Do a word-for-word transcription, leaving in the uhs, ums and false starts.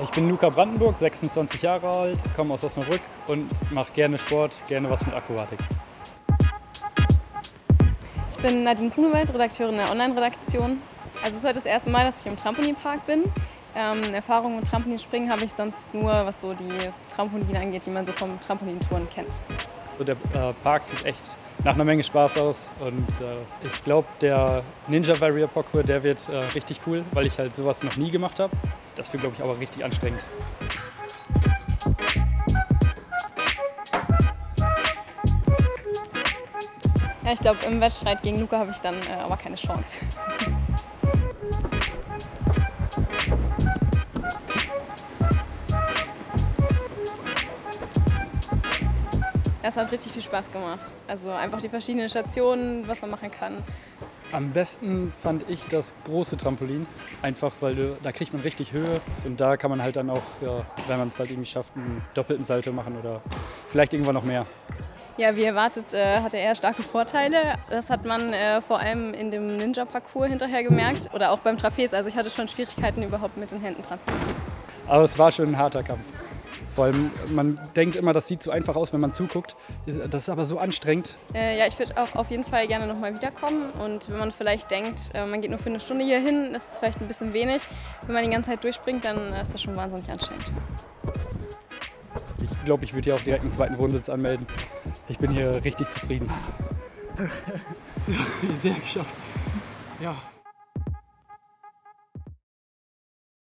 Ich bin Luca Brandenburg, sechsundzwanzig Jahre alt, komme aus Osnabrück und mache gerne Sport, gerne was mit Akrobatik. Ich bin Nadine Grunewald, Redakteurin der Online-Redaktion. Also es ist heute das erste Mal, dass ich im Trampolinpark bin. Ähm, Erfahrungen mit Trampolinspringen habe ich sonst nur, was so die Trampoline angeht, die man so vom Trampolintouren kennt. So, der äh, Park sieht echt nach einer Menge Spaß aus und äh, ich glaube, der Ninja Barrier Parkour, der wird äh, richtig cool, weil ich halt sowas noch nie gemacht habe. Das wird, glaube ich, aber richtig anstrengend. Ja, ich glaube, im Wettstreit gegen Luca habe ich dann äh, aber keine Chance. Es hat richtig viel Spaß gemacht. Also einfach die verschiedenen Stationen, was man machen kann. Am besten fand ich das große Trampolin, einfach weil du, da kriegt man richtig Höhe und da kann man halt dann auch, ja, wenn man es halt irgendwie schafft, einen doppelten Salto machen oder vielleicht irgendwann noch mehr. Ja, wie erwartet äh, hatte er starke Vorteile. Das hat man äh, vor allem in dem Ninja-Parcours hinterher gemerkt oder auch beim Trapez. Also ich hatte schon Schwierigkeiten, überhaupt mit den Händen dran zu machen. Aber es war schon ein harter Kampf. Vor allem, man denkt immer, das sieht so einfach aus, wenn man zuguckt. Das ist aber so anstrengend. Äh, ja, ich würde auch auf jeden Fall gerne nochmal wiederkommen. Und wenn man vielleicht denkt, äh, man geht nur für eine Stunde hier hin, das ist vielleicht ein bisschen wenig. Wenn man die ganze Zeit durchspringt, dann ist das schon wahnsinnig anstrengend. Ich glaube, ich würde hier auch direkt einen zweiten Wohnsitz anmelden. Ich bin hier richtig zufrieden. Sehr, sehr geschafft. Ja.